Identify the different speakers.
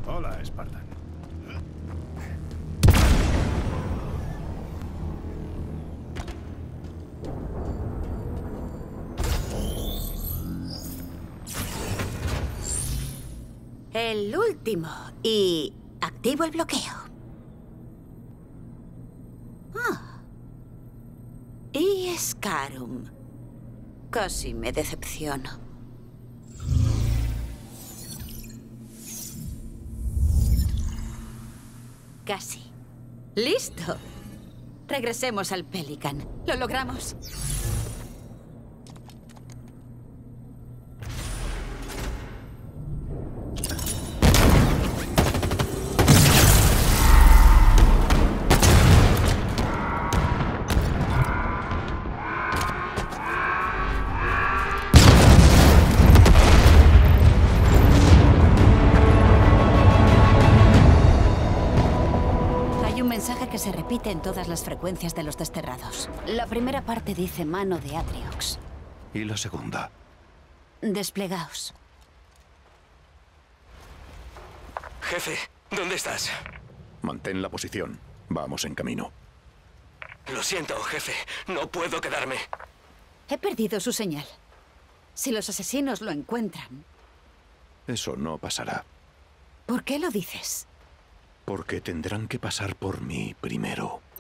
Speaker 1: Hola, Spartan.
Speaker 2: El último. Y activo el bloqueo. Ah. Y Scarum. Casi me decepciono. Casi. ¡Listo! Regresemos al Pelican. ¡Lo logramos! Hay un mensaje que se repite en todas las frecuencias de los desterrados. La primera parte dice mano de Atriox.
Speaker 1: ¿Y la segunda?
Speaker 2: Desplegaos.
Speaker 3: Jefe, ¿dónde estás?
Speaker 1: Mantén la posición. Vamos en camino.
Speaker 3: Lo siento, jefe. No puedo quedarme.
Speaker 2: He perdido su señal. Si los asesinos lo encuentran...
Speaker 1: Eso no pasará.
Speaker 2: ¿Por qué lo dices?
Speaker 1: Porque tendrán que pasar por mí primero.